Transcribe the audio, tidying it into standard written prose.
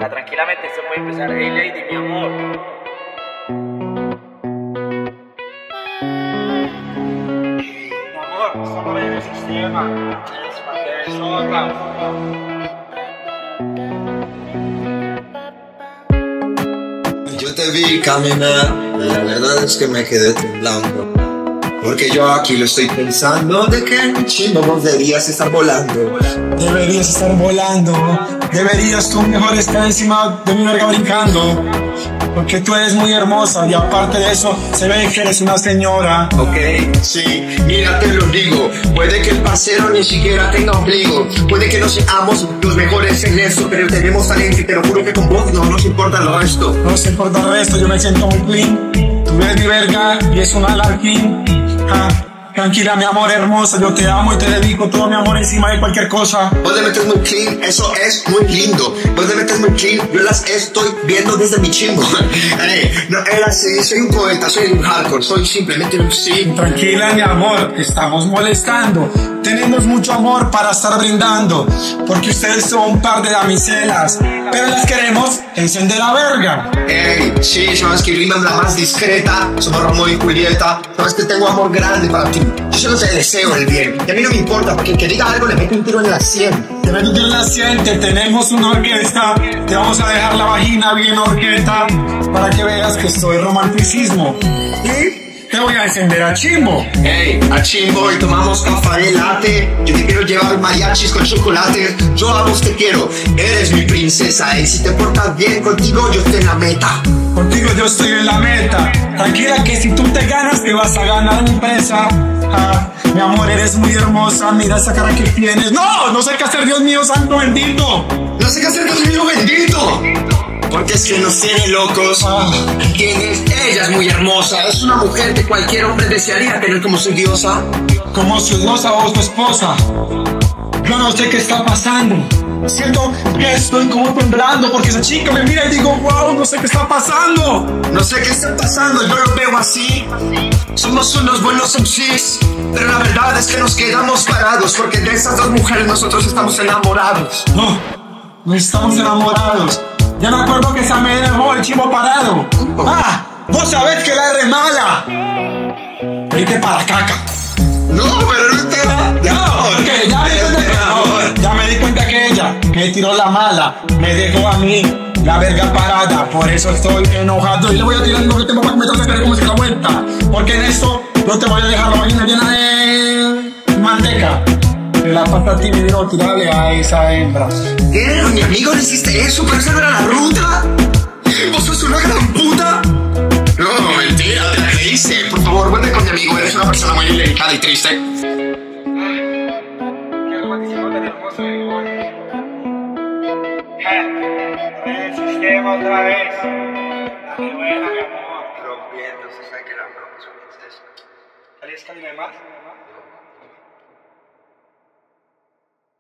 sea, tranquilamente esto puede empezar. Hey lady, mi amor. Mi amor, estamos en el sistema. Es para que sola. Yo te vi caminar, la verdad es que me quedé temblando. Porque yo aquí lo estoy pensando de que mi chimbo vos deberías estar volando. Deberías estar volando. Deberías tú mejor estar encima de mi verga brincando. Porque tú eres muy hermosa y aparte de eso se ve que eres una señora. Ok, sí, mira te lo digo. Puede que el parcero ni siquiera tenga ombligo. Puede que no seamos los mejores en esto, pero tenemos talento y te lo juro que con vos no nos importa el resto. No nos importa el resto, yo me siento muy clean. Tú eres mi verga y es un alarquín. Tranquila, mi amor hermosa, yo te amo y te dedico todo mi amor encima de cualquier cosa. Vos te metes muy clean, eso es muy lindo. Vos te metes muy clean, yo las estoy viendo desde mi chimbo. No era así, soy un poeta, soy un hardcore, soy simplemente un sí. Tranquila, mi amor, te estamos molestando. Tenemos mucho amor para estar brindando, porque ustedes son un par de damiselas, pero las queremos encender la verga. Ey, sí, sabes que Lima es la más discreta, somos Romeo y Julieta. Sabes que tengo amor grande para ti. Yo solo te deseo el bien. Y a mí no me importa, porque el que diga algo le meto un tiro en la sien. Te meto un tiro en la sien, te tenemos una orquesta. Te vamos a dejar la vagina bien orquesta, para que veas que soy romanticismo. Y te voy a encender a chimbo. Hey, a chimbo y tomamos café latte. Yo te quiero llevar mariachis con chocolate. Yo a vos te quiero, eres mi princesa. Y si te portas bien contigo, yo estoy en la meta. Contigo yo estoy en la meta. Tranquila que si tú te ganas, te vas a ganar mi presa. Mi amor, eres muy hermosa. Mira esa cara que tienes. No sé qué hacer, Dios mío, santo bendito. No sé qué hacer, Dios mío, bendito. Porque es que nos tiene locos. ¿Entiendes? Ella es muy hermosa. Es una mujer que cualquier hombre desearía tener como su diosa. Como su diosa o su esposa. Yo no sé qué está pasando. Siento que estoy como temblando porque esa chica me mira y digo, wow, no sé qué está pasando. No sé qué está pasando, yo lo veo así. Somos unos buenos MCs, pero la verdad es que nos quedamos parados porque de esas dos mujeres nosotros estamos enamorados. No estamos enamorados. Ya me acuerdo que esa me dejó el chivo parado. Vos sabés que la R mala. Vete para la caca. No, pero no te va. No, porque ya me di cuenta que ella me tiró la mala, me dejó a mí la verga parada, por eso estoy enojado y le voy a tirar lo que tengo para que me trate como se la vuelta, porque en esto no te voy a dejar la vagina llena de manteca. La pata tímida, tirarle a esa hembra. ¿Qué? Mi amigo le hiciste eso, pero esa no era la ruta. ¿Vos sos una gran puta? No, mentira, te la creíste. Por favor, vuelve con mi amigo, eres una persona muy delicada y triste. Qué romanticismo tan hermoso de hoy. En el sistema otra vez. La muy buena, mi amor. Rompiendo, se sabe que la broma es princesa. ¿Salís con más?